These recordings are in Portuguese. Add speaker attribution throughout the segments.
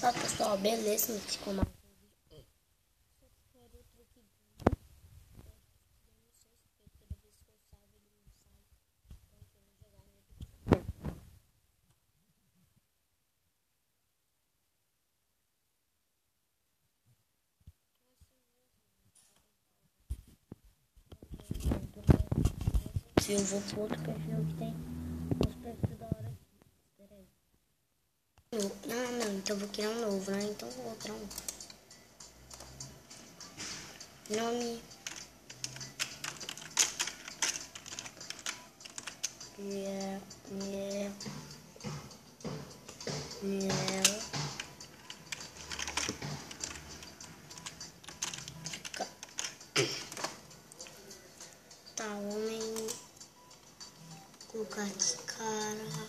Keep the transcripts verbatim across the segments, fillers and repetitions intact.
Speaker 1: Fala pessoal, beleza? Não ficou mais. Se eu vou pro outro perfil que tem os perfis da hora. Espera aí. Não, não, então eu vou criar um novo, né? Então eu vou criar um nome. Miel. Miel. Miel. Tá, homem. Colocar aqui, cara.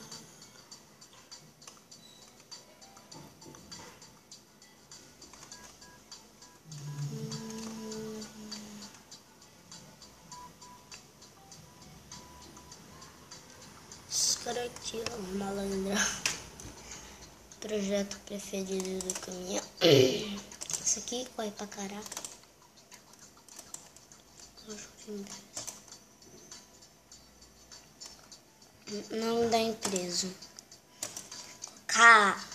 Speaker 1: Esse cara aqui, ó, malandra. Projeto preferido do caminhão. Esse aqui corre pra caraca. Não da empresa. K.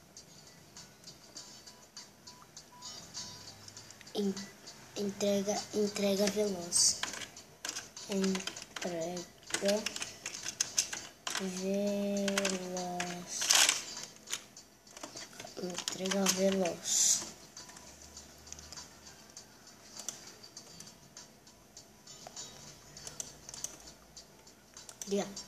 Speaker 1: Entrega, entrega veloz. Entrega veloz. Entrega veloz. Yeah.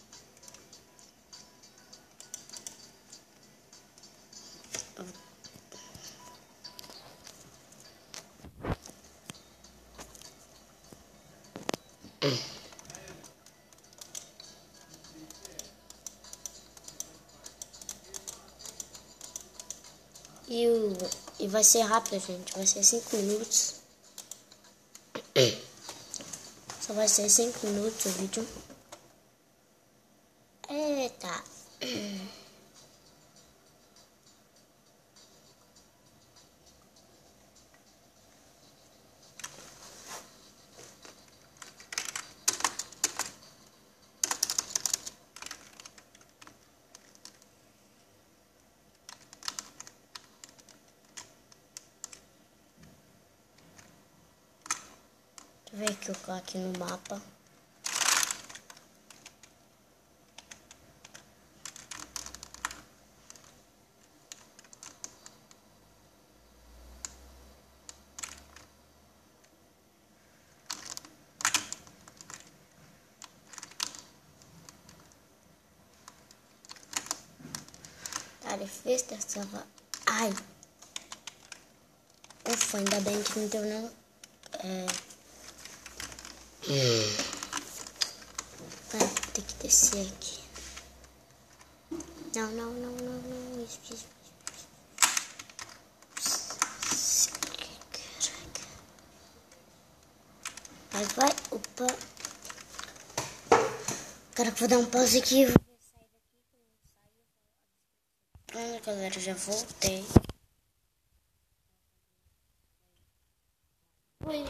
Speaker 1: E, o, e vai ser rápido, gente. Vai ser cinco minutos. Só vai ser cinco minutos o vídeo. Eita. Deixa eu ver aqui, eu coloco aqui no mapa. Tarefesta estava. Ai! Ufa, ainda bem que não deu não. É. Vai ter que descer aqui. Não, não, não, não, não. Isso, isso, isso. Vai, vai. Opa. Cara, que vou dar um pause aqui. Vou sair daqui. Pronto, galera, já voltei. Oi.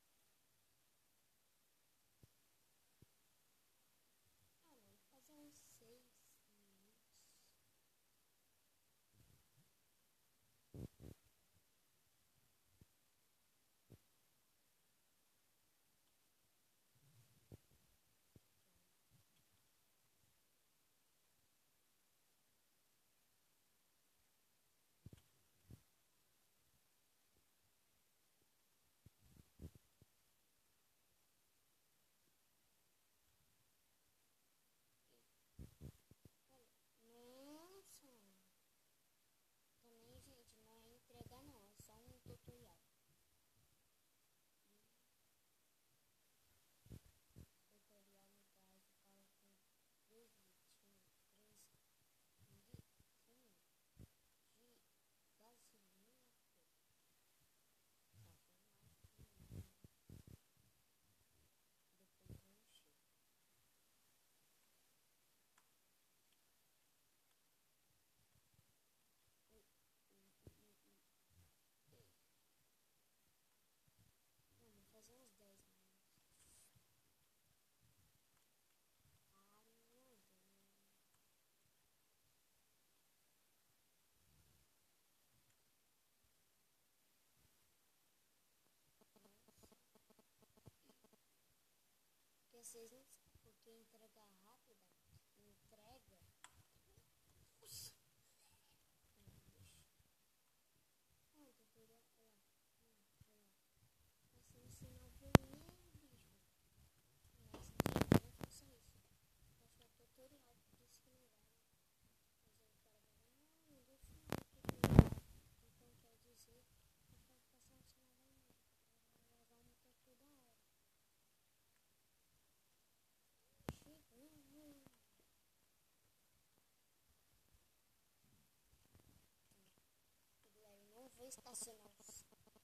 Speaker 1: Fazer uns vocês não sabem porque entrega rápida, entrega. Nossa. Não, tô pegando. Olha, olha. Assim, você não viu nem bicho. Mas não faça isso. Acho que é tutorial, por isso que não dá. Mas aí o cara vai, não, não deixa não, tutorial. Então quer dizer, eu quero passar um sinal da imagem. Vai levar muito toda hora. Eu não vou estacionar os,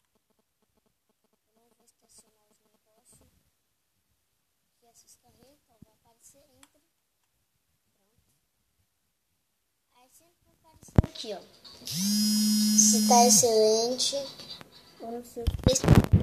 Speaker 1: eu não vou estacionar os negócios que essas carretas vai aparecer entre. Pronto. Aí sempre vai aparecer aqui, ó. Se tá excelente ou não sei o que.